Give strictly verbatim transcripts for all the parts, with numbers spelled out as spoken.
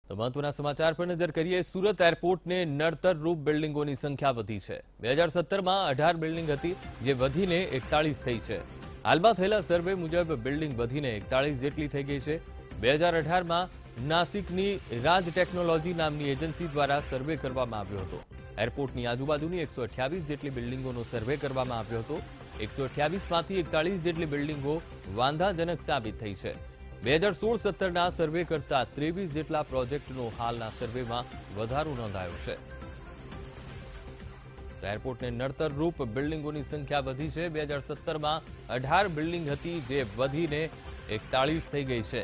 તો મહત્વના સમાચાર પર નજર કરીએ। સુરત એરપોર્ટને નડતરરૂપ બિલ્ડિંગોની સંખ્યા વધી છે। બે હજાર સત્તરમાં અઢાર બિલ્ડિંગ હતી, જે વધીને એકતાળીસ થઈ છે। હાલમાં થયેલા સર્વે મુજબ બિલ્ડિંગ વધીને એકતાળીસ જેટલી થઈ ગઈ છે। બે હજાર અઢારમાં નાસિકની રાજ ટેકનોલોજી નામની એજન્સી દ્વારા સર્વે કરવામાં આવ્યો હતો। એરપોર્ટની આજુબાજુની એકસો અઠ્યાવીસ જેટલી બિલ્ડિંગોનો સર્વે કરવામાં આવ્યો હતો। એકસો અઠ્યાવીસમાંથી એકતાળીસ જેટલી બિલ્ડિંગો વાંધાજનક સાબિત થઈ છે। બે હજાર સોળ સત્તરના સર્વે કરતા ત્રેવીસ જેટલા પ્રોજેક્ટનો હાલના સર્વેમાં વધારો નોંધાયો છે। એરપોર્ટને નડતરરૂપ બિલ્ડિંગોની સંખ્યા વધી છે। બે હજાર સત્તરમાં અઢાર બિલ્ડિંગ હતી, જે વધીને એકતાળીસ થઈ ગઈ છે।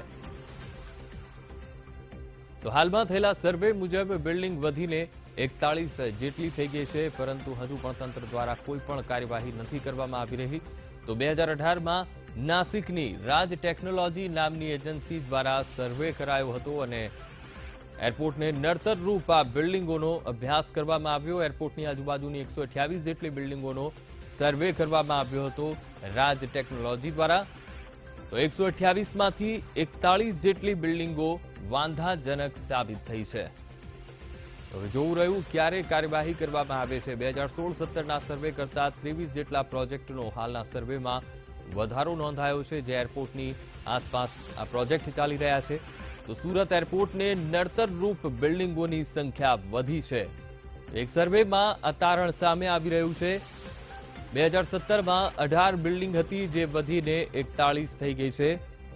તો હાલમાં થયેલા સર્વે મુજબ બિલ્ડિંગ વધીને એકતાળીસ જેટલી થઈ ગઈ છે, પરંતુ હજુ પણ તંત્ર દ્વારા કોઈ પણ કાર્યવાહી નથી કરવામાં આવી રહી। તો બે હજાર અઢારમાં નાસિકની રાજ ટેકનોલોજી નામની એજન્સી દ્વારા સર્વે કરાયો હતો અને એરપોર્ટને નડતરરૂપ આ બિલ્ડિંગોનો અભ્યાસ કરવામાં આવ્યો। એરપોર્ટની આજુબાજુની એકસો અઠ્યાવીસ જેટલી બિલ્ડિંગોનો સર્વે કરવામાં આવ્યો હતો રાજ ટેકનોલોજી દ્વારા। તો એકસો અઠ્યાવીસમાંથી એકતાળીસ જેટલી બિલ્ડિંગો વાંધાજનક સાબિત થઈ છે। હવે જોવું રહ્યું ક્યારે કાર્યવાહી કરવામાં આવે છે। બે હજાર સોળ સત્તરના સર્વે કરતા ત્રેવીસ જેટલા પ્રોજેક્ટનો હાલના સર્વેમાં વધારો નોંધાયો છે, જે એરપોર્ટની આસપાસ આ પ્રોજેક્ટ ચાલી રહ્યા છે। તો સુરત એરપોર્ટને નડતરરૂપ બિલ્ડિંગોની સંખ્યા વધી છે। એક સર્વેમાં આ તારણ સામે આવી રહ્યું છે। બે હજાર સત્તરમાં અઢાર બિલ્ડિંગ હતી, જે વધીને એકતાળીસ થઈ ગઈ છે।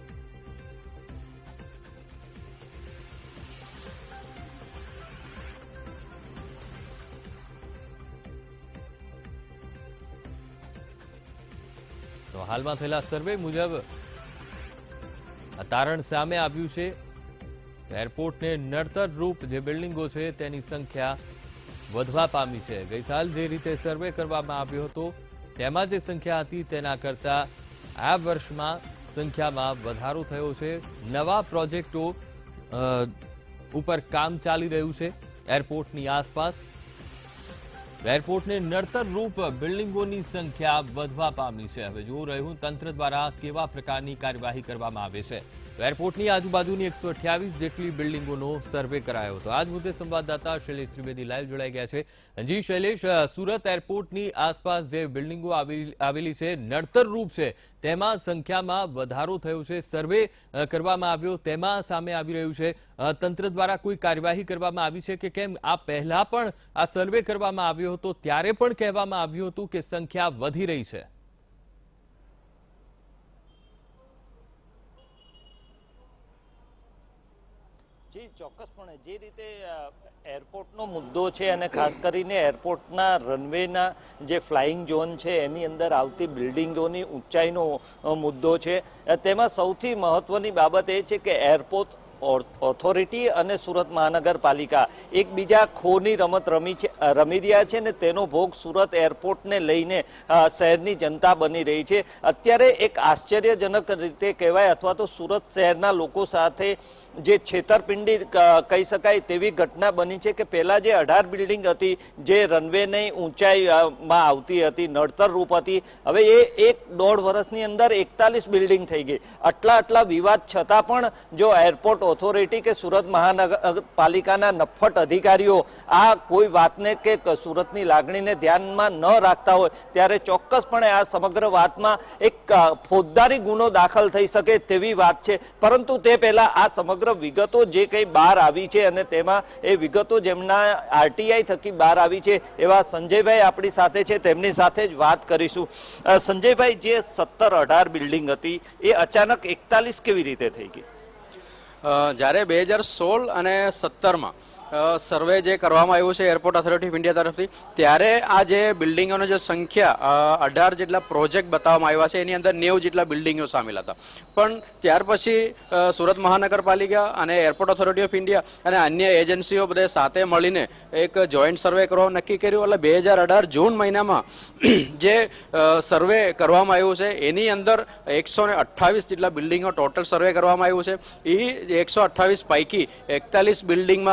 તો હાલમાં થયેલા સર્વે મુજબ આ તારણ સામે આવ્યું છે। એરપોર્ટને નડતરરૂપ જે બિલ્ડિંગો છે તેની સંખ્યા વધવા પામી છે। ગઈ સાલ જે રીતે સર્વે કરવામાં આવ્યો હતો તેમાં જે સંખ્યા હતી તેના કરતા આ વર્ષમાં સંખ્યામાં વધારો થયો છે। નવા પ્રોજેક્ટો ઉપર કામ ચાલી રહ્યું છે એરપોર્ટની આસપાસ। એરપોર્ટને નડતરરૂપ બિલ્ડિંગોની સંખ્યા વધવા પામી છે। હવે જોવું રહ્યું તંત્ર દ્વારા કેવા પ્રકારની કાર્યવાહી કરવામાં આવે છે। એરપોર્ટની આજુબાજુની એકસો અઠ્યાવીસ જેટલી બિલ્ડિંગોનો સર્વે કરાયો હતો। આજ મુદ્દે સંવાદદાતા શૈલેષ ત્રિવેદી લાઈવ જોડાઈ ગયા છે। જી શૈલેષ, સુરત એરપોર્ટની આસપાસ જે બિલ્ડિંગો આવેલી છે નડતરરૂપ છે, તેમાં સંખ્યામાં વધારો થયો છે। સર્વે કરવામાં આવ્યો તેમાં સામે આવી રહ્યું છે। તંત્ર દ્વારા કોઈ કાર્યવાહી કરવામાં આવી છે કે કેમ? આ પહેલા પણ આ સર્વે કરવામાં આવ્યો હતો ત્યારે પણ કહેવામાં આવ્યું હતું કે સંખ્યા વધી રહી છે। જી ચોક્કસપણે જે રીતે એરપોર્ટનો મુદ્દો છે અને ખાસ કરીને એરપોર્ટના રનવેના જે ફ્લાઇંગ ઝોન છે એની અંદર આવતી બિલ્ડિંગોની ઊંચાઈનો મુદ્દો છે, તેમાં સૌથી મહત્વની બાબત એ છે કે એરપોર્ટ ઓથોરિટી અને સુરત મહાનગરપાલિકા એકબીજા ખોની રમત રમી છે રમી રહ્યા છે ને તેનો ભોગ સુરત એરપોર્ટને લઈને શહેરની જનતા બની રહી છે। અત્યારે એક આશ્ચર્યજનક રીતે કહેવાય અથવા તો સુરત શહેરના લોકો સાથે જે છેતરપિંડી કહી શકાય તેવી ઘટના બની છે કે પહેલા જે અઢાર બિલ્ડિંગ હતી જે રનવેની ઊંચાઈમાં આવતી હતી, નડતરરૂપ હતી, હવે એ એક દોઢ વર્ષની અંદર એકતાલીસ બિલ્ડિંગ થઈ ગઈ। આટલા આટલા વિવાદ છતાં પણ જો એરપોર્ટ ઓથોરિટી કે સુરત મહાનગરપાલિકાના નફ્ફટ અધિકારીઓ આ કોઈ વાતને કે સુરતની લાગણીને ધ્યાનમાં ન રાખતા હોય ત્યારે ચોક્કસપણે આ સમગ્ર વાતમાં એક ફોજદારી ગુનો દાખલ થઈ શકે તેવી વાત છે। પરંતુ તે પહેલા આ સમગ્ર વિગતો જે કંઈ બહાર આવી છે અને તેમાં એ વિગતો જેમના આરટીઆઈ થકી બહાર આવી છે એવા સંજયભાઈ આપણી સાથે છે, તેમની સાથે જ વાત કરીશું। સંજયભાઈ, જે સત્તર અઢાર બિલ્ડિંગ હતી એ અચાનક એકતાલીસ કેવી રીતે થઈ ગઈ? જ્યારે બે હજાર સોળ અને સત્તરમાં સર્વે જે કરવામાં આવ્યું છે એરપોર્ટ ઓથોરિટી ઓફ ઇન્ડિયા તરફથી, ત્યારે આ જે બિલ્ડિંગોની જે સંખ્યા અઢાર જેટલા પ્રોજેક્ટ બતાવવામાં આવ્યા છે એની અંદર નેવું જેટલા બિલ્ડિંગો સામેલ હતા। પણ ત્યાર પછી સુરત મહાનગરપાલિકા અને એરપોર્ટ ઓથોરિટી ઓફ ઇન્ડિયા અને અન્ય એજન્સીઓ બધે સાથે મળીને એક જોઈન્ટ સર્વે કરવાનું નક્કી કર્યું। એટલે બે હજાર અઢાર જૂન મહિનામાં જે સર્વે કરવામાં આવ્યું છે એની અંદર એકસો ને અઠ્ઠાવીસ જેટલા બિલ્ડિંગો ટોટલ સર્વે કરવામાં આવ્યું છે। એ એકસો અઠ્ઠાવીસ પૈકી એકતાલીસ બિલ્ડિંગમાં અત્યારે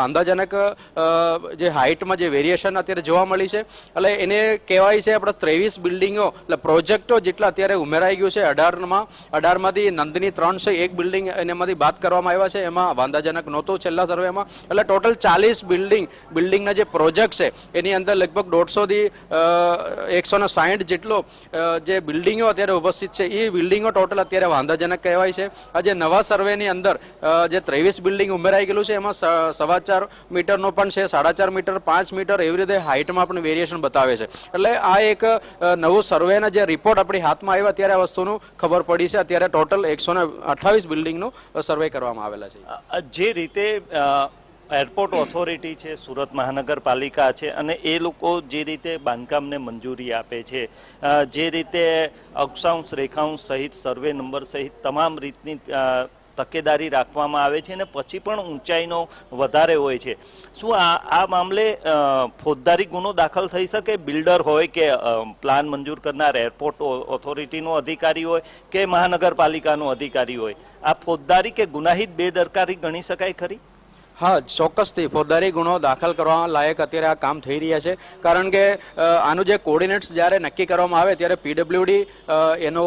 વાંધાજનક જે હાઇટમાં જે વેરિએશન અત્યારે જોવા મળી છે. એટલે એને કહેવાય છે આપણે ત્રેવીસ બિલ્ડિંગો એટલે પ્રોજેક્ટો જેટલા અત્યારે ઉમેરાઈ ગયું છે અઢારમાં અઢારમાંથી નંદની ત્રણ છે એક બિલ્ડિંગ એનામાંથી બાદ કરવામાં આવ્યા છે, એમાં વાંધાજનક નહોતું છેલ્લા સર્વેમાં. એટલે ટોટલ ચાલીસ બિલ્ડિંગ બિલ્ડિંગના જે પ્રોજેક્ટ છે એની અંદર લગભગ દોઢસોથી એકસો ને સાહીઠ જેટલો જે બિલ્ડિંગો અત્યારે ઉપસ્થિત છે એ બિલ્ડિંગો ટોટલ અત્યારે વાંધાજનક કહેવાય છે. આ જે નવા સર્વેની અંદર જે ત્રેવીસ બિલ્ડિંગ ઉમેરાઈ ગયેલું છે એમાં સવા ચાર મીટરનો પણ છે, સાડા ચાર મીટર, પાંચ મીટર એવી રીતે હાઇટમાં પણ વેરિએશન બતાવે છે. એટલે આ એક નવું સર્વેના જે રિપોર્ટ આપણી હાથમાં આવ્યા ત્યારે આ વસ્તુનું ખબર પડી છે. અત્યારે ટોટલ એકસો ને અઠ્ઠાવીસ બિલ્ડિંગનું સર્વે કરવામાં આવેલા છે. જે રીતે એરપોર્ટ ઓથોરિટી છે, સુરત મહાનગરપાલિકા છે અને એ લોકો જે રીતે બાંધકામને મંજૂરી આપે છે, જે રીતે અક્ષાંશ રેખાંશ સહિત સર્વે નંબર સહિત તમામ રીતની તકેદારી રાખવામાં આવે છે અને પછી પણ ઊંચાઈનો વધારે હોય છે, શું આ આ મામલે ફોજદારી ગુનો દાખલ થઈ શકે? બિલ્ડર હોય કે પ્લાન મંજૂર કરનાર એરપોર્ટ ઓથોરિટીનો અધિકારી હોય કે મહાનગરપાલિકાનો અધિકારી હોય, આ ફોજદારી કે ગુનાહિત બેદરકારી ગણી શકાય ખરી? હા, ચોક્કસથી ફોજદારી ગુનો દાખલ કરવા લાયક અત્યારે આ કામ થઈ રહ્યા છે. કારણ કે આનું જે કોર્ડિનેટ્સ જ્યારે નક્કી કરવામાં આવે ત્યારે પીડબ્લ્યુડી એનો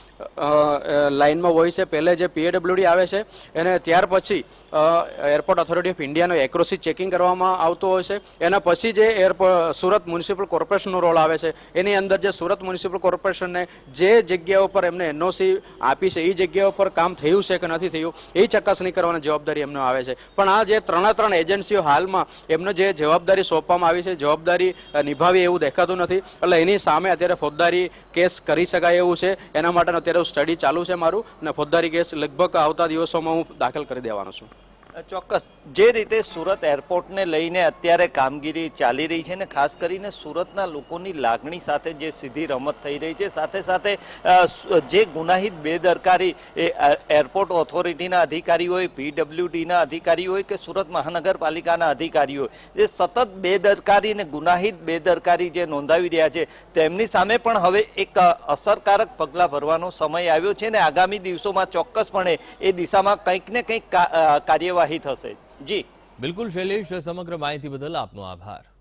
લાઇનમાં હોય છે. પહેલે જે પીએડબ્લ્યુડી આવે છે એને ત્યાર પછી એરપોર્ટ ઓથોરિટી ઓફ ઇન્ડિયાનો એક્રોસી ચેકિંગ કરવામાં આવતું હોય છે. એના પછી જે એરપોર્ટ સુરત મ્યુનિસિપલ કોર્પોરેશનનો રોલ આવે છે એની અંદર જે સુરત મ્યુનિસિપલ કોર્પોરેશનને જે જગ્યા ઉપર એમને એનઓસી આપી છે એ જગ્યા ઉપર કામ થયું છે કે નથી થયું એ ચકાસણી કરવાની જવાબદારી એમને આવે છે. પણ આ જે ત્રણે ત્રણ એજન્સીઓ હાલમાં એમને જે જવાબદારી સોંપવામાં આવી છે જવાબદારી નિભાવી એવું દેખાતું નથી. એટલે એની સામે અત્યારે ફોજદારી કેસ કરી શકાય એવું છે. એના માટે અત્યારે સ્ટડી ચાલુ છે મારું અને ફોજદારી કેસ લગભગ આવતા દિવસોમાં હું દાખલ કરી દેવાનો છું. ચોક્કસ. જે રીતે સુરત એરપોર્ટને લઈને અત્યારે કામગીરી ચાલી રહી છે ને ખાસ કરીને સુરતના લોકોની લાગણી સાથે જે સીધી રમત થઈ રહી છે, સાથે સાથે જે ગુનાહિત બેદરકારી એ એરપોર્ટ ઓથોરિટીના અધિકારી હોય, પીડબ્લ્યુડીના અધિકારી હોય કે સુરત મહાનગરપાલિકાના અધિકારી હોય, જે સતત બેદરકારી અને ગુનાહિત બેદરકારી જે નોંધાવી રહ્યા છે તેમની સામે પણ હવે એક અસરકારક પગલાં ભરવાનો સમય આવ્યો છે ને આગામી દિવસોમાં ચોક્કસપણે એ દિશામાં કંઈક ને કંઈક કાર્યવાહી થશે. જી બિલકુલ શૈલેષ, સમગ્ર માહિતી બદલ આપનો આભાર.